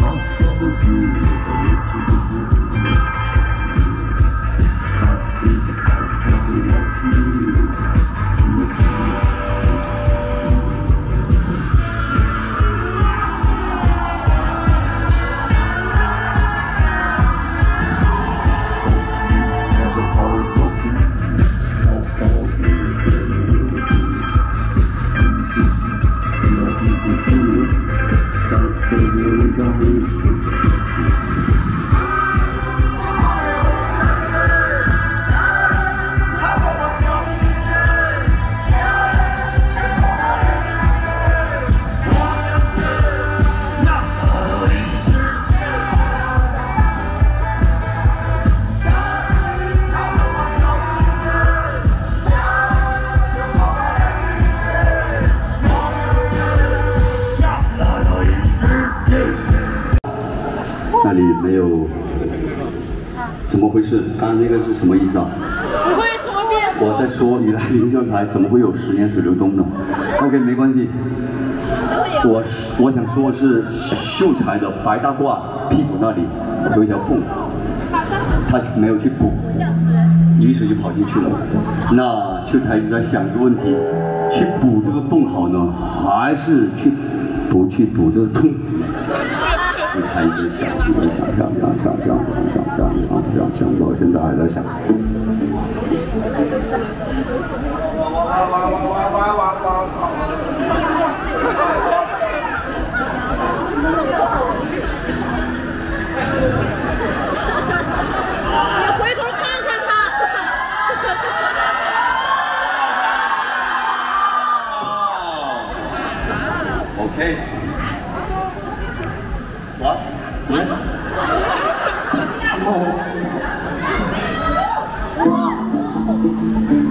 那里没有，怎么回事？刚刚那个是什么意思啊？ 不会说变。 我在说你来林秀才怎么会有10年水流东呢 ？OK， 没关系。我想说的是秀才的白大褂屁股那里有一条缝，他没有去补，雨水就跑进去了。那秀才一直在想一个问题：去补这个洞好呢，还是不去补这个洞？秀才一直想，我现在还在想。 你回头看看他。 OK。What? Yes. Oh.